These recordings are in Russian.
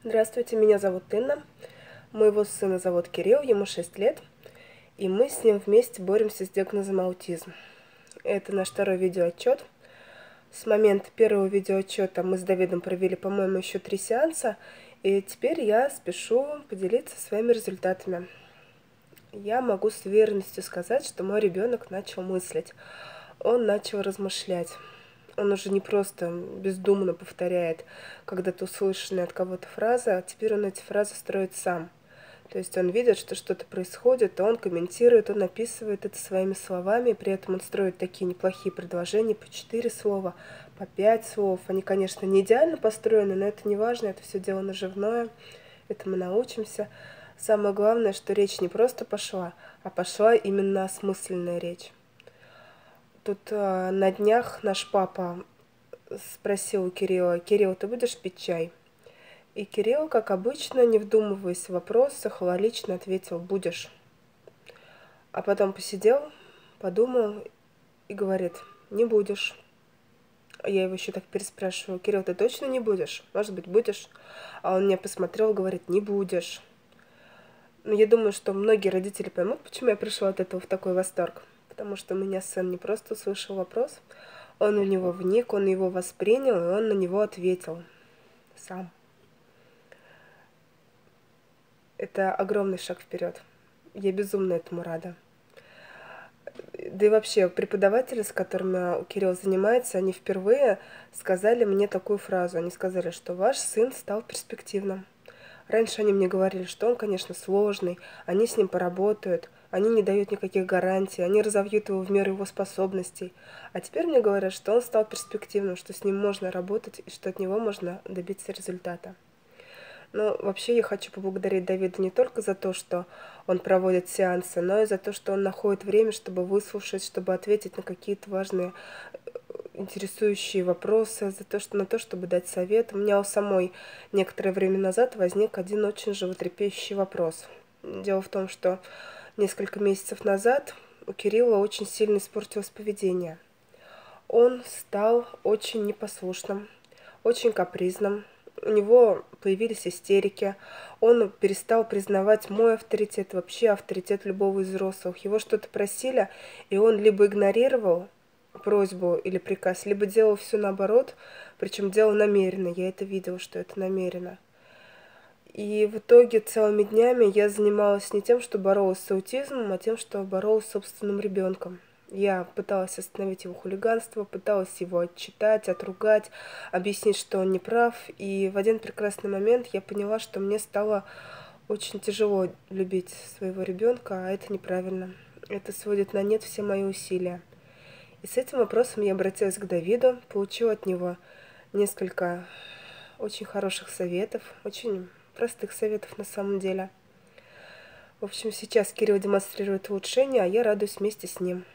Здравствуйте, меня зовут Инна. Моего сына зовут Кирилл, ему 6 лет, и мы с ним вместе боремся с диагнозом аутизм. Это наш второй видеоотчет. С момента первого видеоотчета мы с Давидом провели, по-моему, еще 3 сеанса, и теперь я спешу поделиться своими результатами. Я могу с уверенностью сказать, что мой ребенок начал мыслить, он начал размышлять. Он уже не просто бездумно повторяет когда-то услышанные от кого-то фразы, а теперь он эти фразы строит сам. То есть он видит, что что-то происходит, он комментирует, он описывает это своими словами, и при этом он строит такие неплохие предложения по 4 слова, по 5 слов. Они, конечно, не идеально построены, но это не важно, это все дело наживное, это мы научимся. Самое главное, что речь не просто пошла, а пошла именно осмысленная речь. Тут на днях наш папа спросил у Кирилла: «Кирилл, ты будешь пить чай?» И Кирилл, как обычно, не вдумываясь в вопрос, лично ответил: «Будешь». А потом посидел, подумал и говорит: «Не будешь». А я его еще так переспрашиваю: «Кирилл, ты точно не будешь? Может быть, будешь?» А он меня посмотрел и говорит: «Не будешь». Но я думаю, что многие родители поймут, почему я пришла от этого в такой восторг. Потому что у меня сын не просто услышал вопрос, он в него вник, он его воспринял, и он на него ответил сам. Это огромный шаг вперед. Я безумно этому рада. Да и вообще, преподаватели, с которыми Кирилл занимается, они впервые сказали мне такую фразу. Они сказали, что ваш сын стал перспективным. Раньше они мне говорили, что он, конечно, сложный, они с ним поработают, они не дают никаких гарантий, они разовьют его в меру его способностей. А теперь мне говорят, что он стал перспективным, что с ним можно работать и что от него можно добиться результата. Но вообще я хочу поблагодарить Давида не только за то, что он проводит сеансы, но и за то, что он находит время, чтобы выслушать, чтобы ответить на какие-то важные, интересующие вопросы, на то, чтобы дать совет. У меня у самой некоторое время назад возник один очень животрепещущий вопрос. Дело в том, что несколько месяцев назад у Кирилла очень сильно испортилось поведение. Он стал очень непослушным, очень капризным. У него появились истерики. Он перестал признавать мой авторитет, вообще авторитет любого из взрослых. Его что-то просили, и он либо игнорировал просьбу или приказ, либо делал все наоборот, причем делал намеренно. Я это видела, что это намеренно. И в итоге целыми днями я занималась не тем, что боролась с аутизмом, а тем, что боролась с собственным ребенком. Я пыталась остановить его хулиганство, пыталась его отчитать, отругать, объяснить, что он не прав. И в один прекрасный момент я поняла, что мне стало очень тяжело любить своего ребенка, а это неправильно. Это сводит на нет все мои усилия. И с этим вопросом я обратилась к Давиду, получила от него несколько очень хороших советов, очень простых советов на самом деле. В общем, сейчас Кирилл демонстрирует улучшение, а я радуюсь вместе с ним.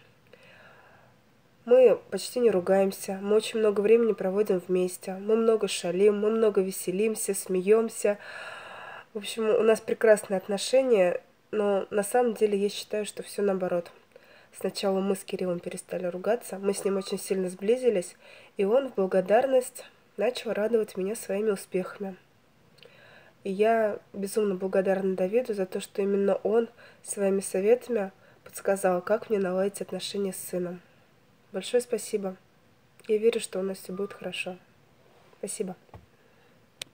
Мы почти не ругаемся, мы очень много времени проводим вместе, мы много шалим, мы много веселимся, смеемся. В общем, у нас прекрасные отношения, но на самом деле я считаю, что все наоборот. Сначала мы с Кириллом перестали ругаться, мы с ним очень сильно сблизились, и он в благодарность начал радовать меня своими успехами. И я безумно благодарна Давиду за то, что именно он своими советами подсказал, как мне наладить отношения с сыном. Большое спасибо. Я верю, что у нас все будет хорошо. Спасибо.